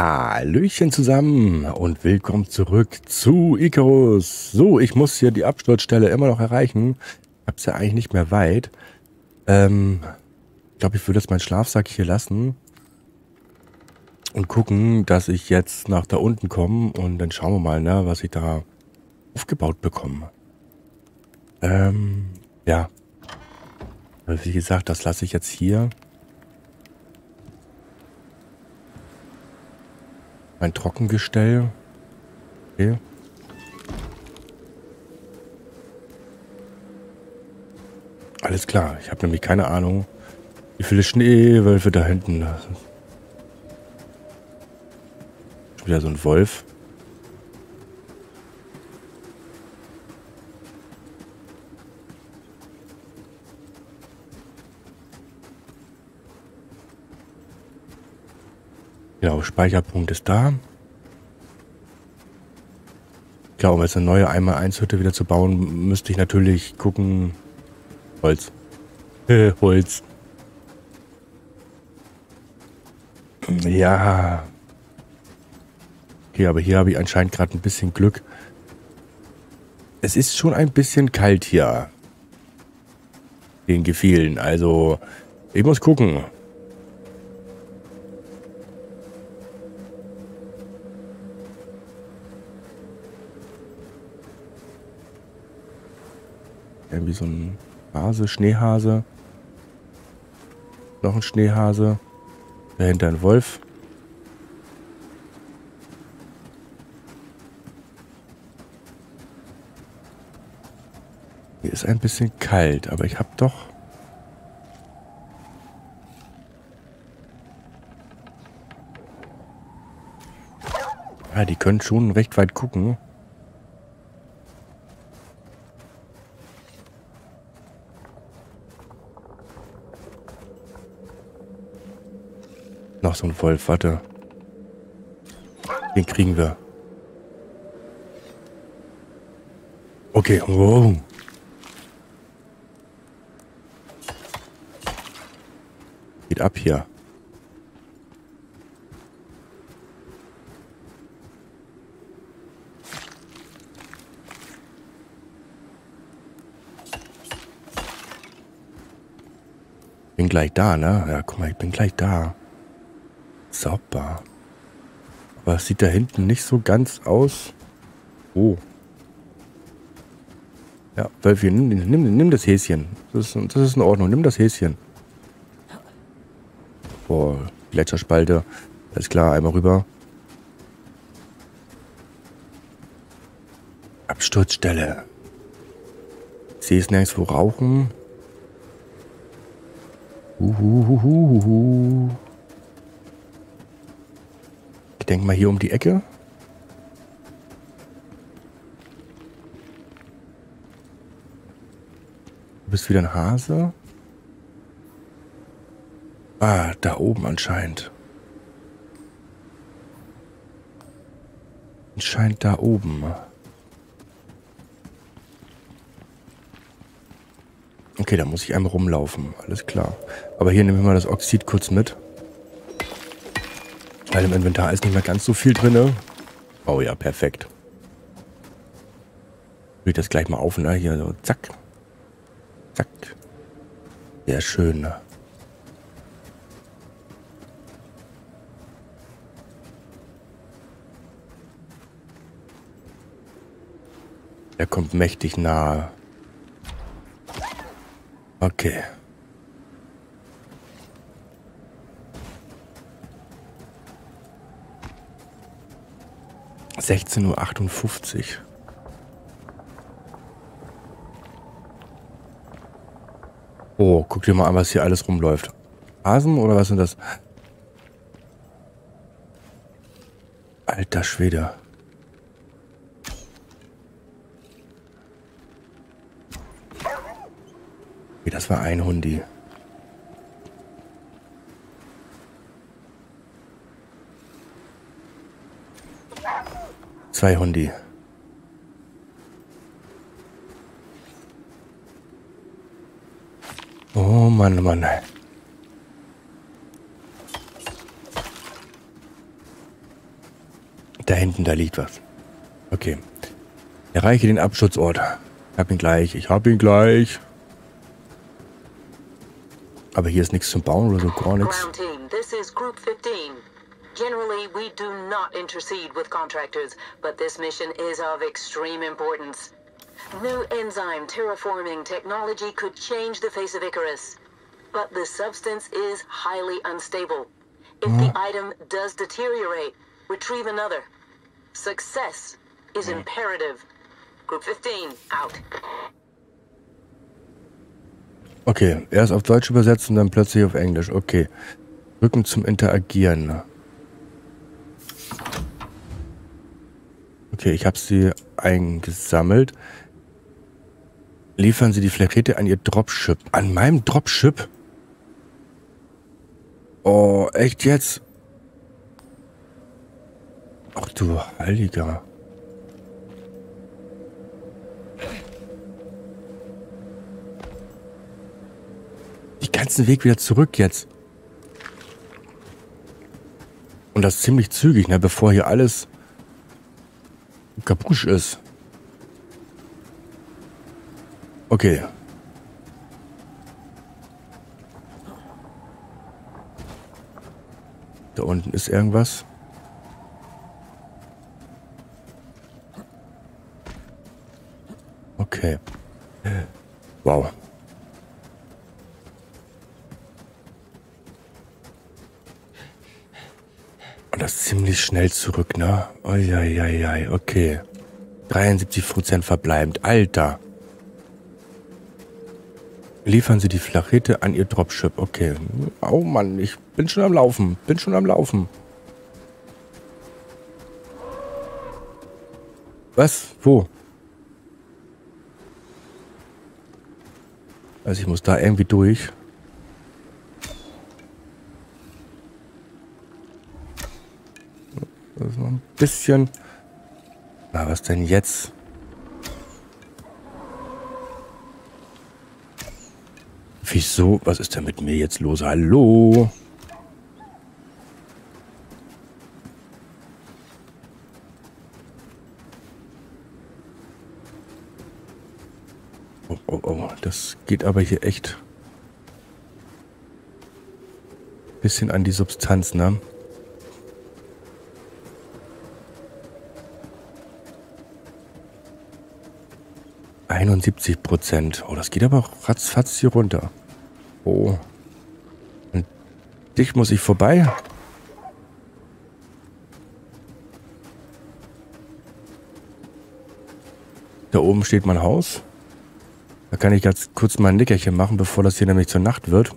Hallöchen zusammen und willkommen zurück zu Icarus. So, ich muss hier die Absturzstelle immer noch erreichen. Ich hab's ja eigentlich nicht mehr weit. Ich glaube, ich würde jetzt meinen Schlafsack hier lassen und gucken, dass ich jetzt nach da unten komme und dann schauen wir mal, ne, was ich da aufgebaut bekomme. Ja. Wie gesagt, das lasse ich jetzt hier. Mein Trockengestell. Okay. Alles klar. Ich habe nämlich keine Ahnung, wie viele Schneewölfe da hinten sind. Schon wieder so ein Wolf. Genau, Speicherpunkt ist da. Klar, um jetzt eine neue 1x1-Hütte wieder zu bauen, müsste ich natürlich gucken. Holz. Holz. Ja. Okay, aber hier habe ich anscheinend gerade ein bisschen Glück. Es ist schon ein bisschen kalt hier. Den Gefielen. Also, ich muss gucken. Irgendwie so ein Hase, Schneehase. Noch ein Schneehase. Dahinter ein Wolf. Hier ist ein bisschen kalt, aber ich habe doch... Ja, die können schon recht weit gucken. Noch so ein Wolf, warte. Den kriegen wir. Okay, wow. Geht ab hier. Bin gleich da, ne? Ja, guck mal, ich bin gleich da. Sauber. Aber es sieht da hinten nicht so ganz aus. Oh. Ja, Wölfchen, nimm das Häschen. Das ist in Ordnung. Nimm das Häschen. Boah, Gletscherspalte. Alles klar, einmal rüber. Absturzstelle. Ich sehe es nirgendwo rauchen. Ich denke mal hier um die Ecke. Du bist wieder ein Hase. Ah, da oben anscheinend. Anscheinend da oben. Okay, da muss ich einmal rumlaufen. Alles klar. Aber hier nehmen wir mal das Oxid kurz mit. Weil im Inventar ist nicht mehr ganz so viel drin. Oh ja, perfekt. Ich will das gleich mal auf, ne? Hier so, zack. Zack. Sehr schön, ne? Er kommt mächtig nahe. Okay. (16:58 Uhr). Oh, guck dir mal an, was hier alles rumläuft. Hasen oder was sind das? Alter Schwede. Okay, das war ein Hundi. Zwei Hundi. Oh Mann, Mann. Da hinten, da liegt was. Okay. Erreiche den Absturzort. Ich hab ihn gleich. Aber hier ist nichts zum Bauen oder so, gar nichts. Ground team, this is Group 15. Generally, we do not intercede with contractors, but this mission is of extreme importance. New enzyme terraforming technology could change the face of Icarus, but the substance is highly unstable. If the item does deteriorate, retrieve another. Success is imperative. Group 15, out. Okay, erst auf Deutsch übersetzen, dann plötzlich auf Englisch. Okay. Rücken zum Interagieren. Okay, ich habe sie eingesammelt. Liefern Sie die Flakette an Ihr Dropship. An meinem Dropship? Oh, echt jetzt? Ach du Heiliger. Den ganzen Weg wieder zurück jetzt. Und das ziemlich zügig, ne, bevor hier alles kaputt ist. Okay. Da unten ist irgendwas. Okay. Wow. Und das ziemlich schnell zurück, ne? Eieiei, okay. 73% verbleibend. Alter. Liefern Sie die Flakette an Ihr Dropship. Okay. Oh Mann, ich bin schon am Laufen. Was? Wo? Also ich muss da irgendwie durch. Das ist noch ein bisschen... Na, was denn jetzt? Wieso? Was ist denn mit mir jetzt los? Hallo? Oh, das geht aber hier echt ein bisschen an die Substanz, ne? %. Oh, das geht aber ratzfatz hier runter. Oh. Und dich muss ich vorbei. Da oben steht mein Haus. Da kann ich ganz kurz mal ein Nickerchen machen, bevor das hier nämlich zur Nacht wird.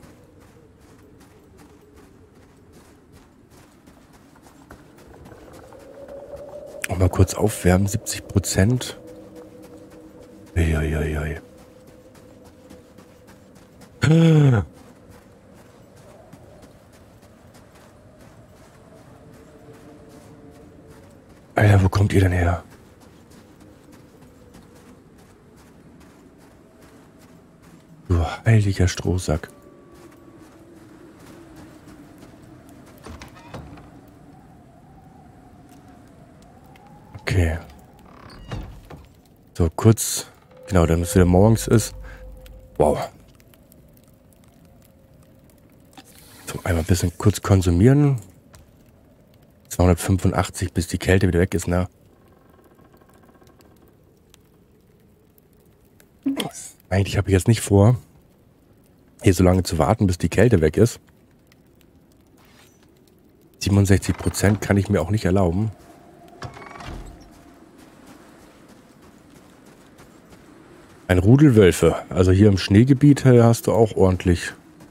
Und mal kurz aufwärmen. 70%. Eieiei. Alter, wo kommt ihr denn her? Du heiliger Strohsack. Okay. So, kurz... Genau, damit es wieder morgens ist. Wow. So, einmal ein bisschen kurz konsumieren. 285, bis die Kälte wieder weg ist, ne? Eigentlich habe ich jetzt nicht vor, hier so lange zu warten, bis die Kälte weg ist. 67% kann ich mir auch nicht erlauben. Ein Rudel Wölfe. Also hier im Schneegebiet hast du auch ordentlich.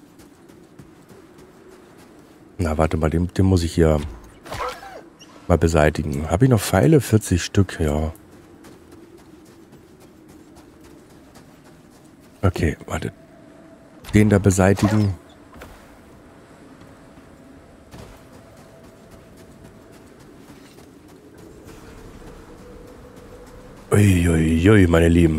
Na, warte mal, den muss ich hier mal beseitigen. Habe ich noch Pfeile? 40 Stück, ja. Okay, warte. Den da beseitigen. Uiuiui, meine Lieben.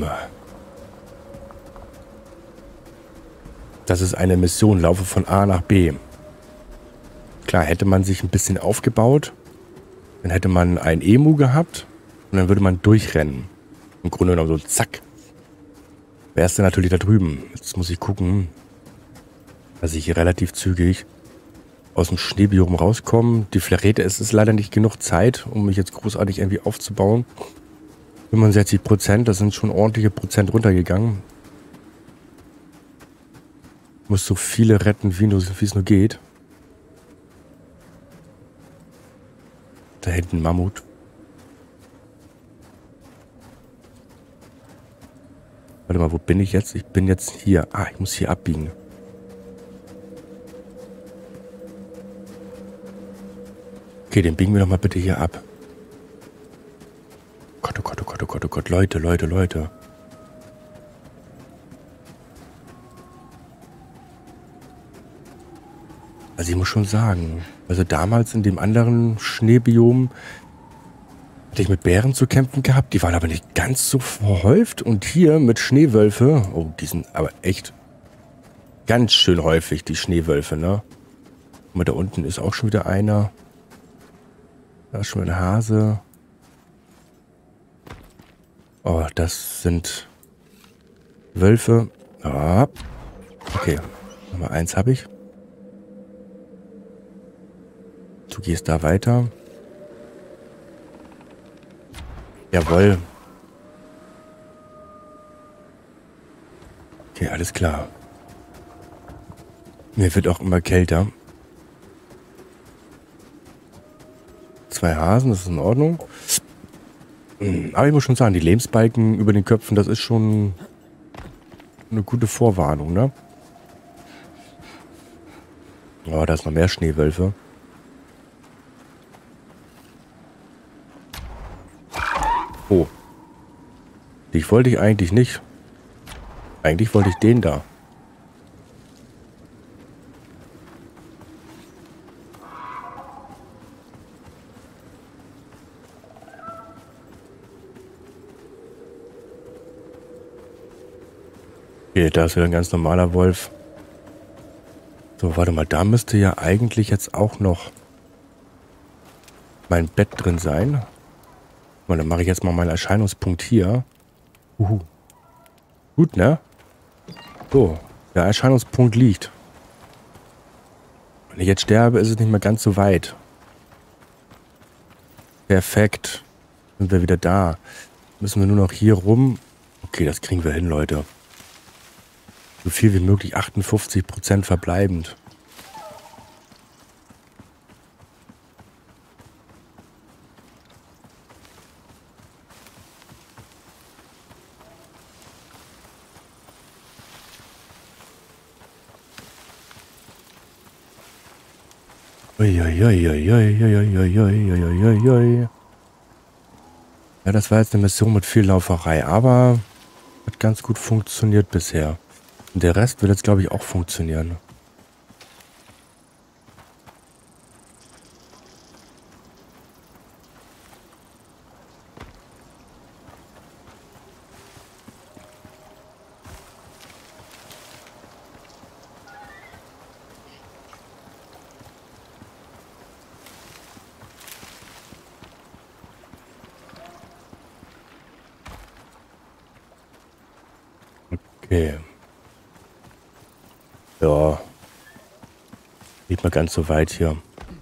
Das ist eine Mission, laufe von A nach B. Klar, hätte man sich ein bisschen aufgebaut, Dann hätte man ein Emu gehabt und dann würde man durchrennen. Im Grunde genommen so zack. Wer ist denn natürlich da drüben? Jetzt muss ich gucken, dass ich hier relativ zügig aus dem Schneebiom rauskomme. Die Flarete, es ist leider nicht genug Zeit, um mich jetzt großartig irgendwie aufzubauen. 65%, das sind schon ordentliche Prozent runtergegangen. Ich muss so viele retten, wie es nur geht. Da hinten Mammut. Warte mal, wo bin ich jetzt? Ich bin jetzt hier. Ah, ich muss hier abbiegen. Okay, den biegen wir doch mal bitte hier ab. Gott, oh Gott, oh Gott, oh Gott, oh Gott. Leute, Leute, Leute. Also ich muss schon sagen, also damals in dem anderen Schneebiom hatte ich mit Bären zu kämpfen gehabt. Die waren aber nicht ganz so verhäuft. Und hier mit Schneewölfe, oh, die sind aber echt ganz schön häufig, die Schneewölfe, ne? Guck mal, da unten ist auch schon wieder einer. Da ist schon ein Hase. Oh, das sind Wölfe. Ah. Okay, Nummer 1 habe ich. Du gehst da weiter. Jawohl. Okay, alles klar. Mir wird auch immer kälter. 2 Hasen, das ist in Ordnung. Aber ich muss schon sagen, die Lebensbalken über den Köpfen, das ist schon eine gute Vorwarnung, ne? Oh, da ist noch mehr Schneewölfe. Oh. Dich wollte ich eigentlich nicht. Eigentlich wollte ich den da. Okay, da ist wieder ein ganz normaler Wolf. So, warte mal, da müsste ja eigentlich jetzt auch noch mein Bett drin sein. Und dann mache ich jetzt mal meinen Erscheinungspunkt hier. Gut, ne? So, der Erscheinungspunkt liegt. Wenn ich jetzt sterbe, ist es nicht mehr ganz so weit. Perfekt. Sind wir wieder da. Müssen wir nur noch hier rum. Okay, das kriegen wir hin, Leute. So viel wie möglich, 58% verbleibend. Uiuiuiuiuiuiuiuiuiui. Ja, das war jetzt eine Mission mit viel Lauferei, aber hat ganz gut funktioniert bisher. Und der Rest wird jetzt, glaube ich, auch funktionieren. Okay. Ja. Nicht mal ganz so weit hier.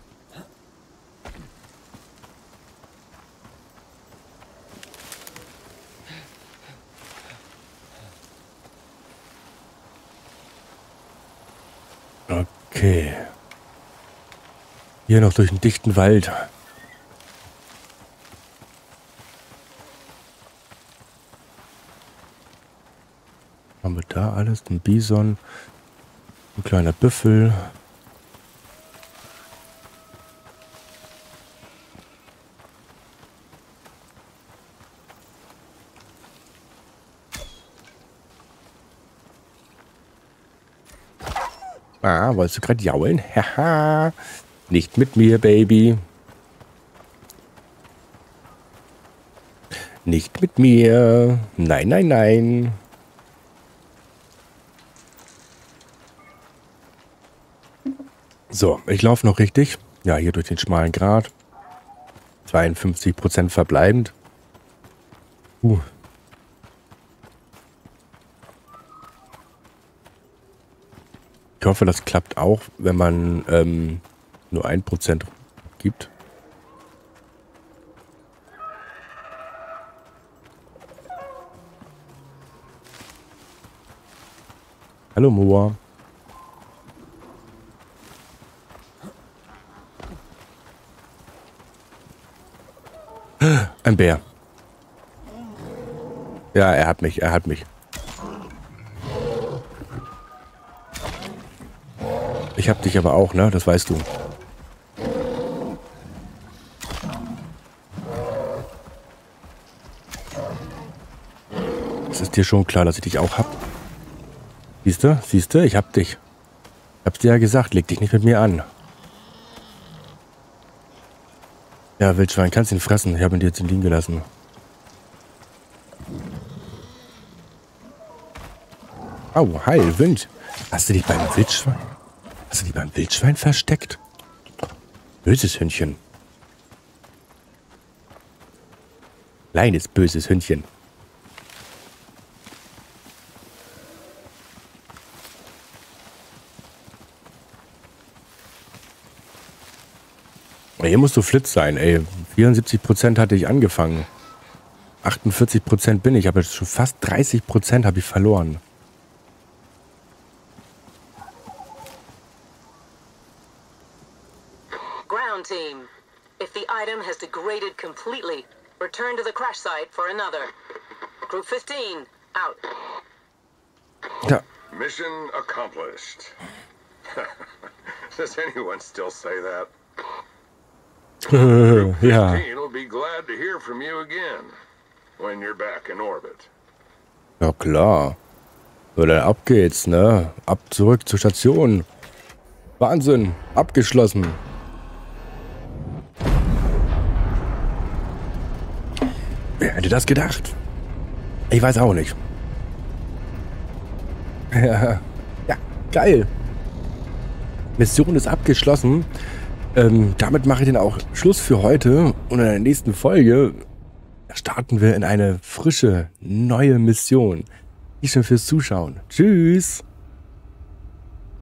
Okay. Hier noch durch einen dichten Wald. Haben wir da alles? Ein Bison. Ein kleiner Büffel. Ah, wolltest du gerade jaulen? Haha. Nicht mit mir, Baby. Nicht mit mir. Nein, nein, nein. So, ich laufe noch richtig. Ja, hier durch den schmalen Grat. 52% verbleibend. Ich hoffe, das klappt auch, wenn man nur 1% gibt. Hallo Moa. Ein Bär. Ja, er hat mich, er hat mich. Ich hab dich aber auch, ne? Das weißt du. Es ist dir schon klar, dass ich dich auch hab. Siehst du? Siehst du? Ich hab dich. Ich hab's dir ja gesagt, leg dich nicht mit mir an. Ja, Wildschwein, kannst ihn fressen. Ich habe ihn dir jetzt liegen gelassen. Au, hi, Wind. Hast du dich beim Wildschwein? Hast du dich beim Wildschwein versteckt? Böses Hündchen. Kleines, böses Hündchen. Hier musst du Flitz sein, ey. 74% hatte ich angefangen. 48% bin ich, aber jetzt schon fast 30% habe ich verloren. Ground team. If the item has degraded completely, return to the crash site for another. Group 15, out. Ja. Mission accomplished. Does anyone still say that? Ja. Will be glad to hear from you again when you're back in orbit. Ja klar. So, dann ab geht's, ne? Ab zurück zur Station. Wahnsinn, abgeschlossen. Wer hätte das gedacht? Ich weiß auch nicht. Ja, geil. Mission ist abgeschlossen. Damit mache ich dann auch Schluss für heute. Und in der nächsten Folge starten wir in eine frische, neue Mission. Danke schön fürs Zuschauen. Tschüss.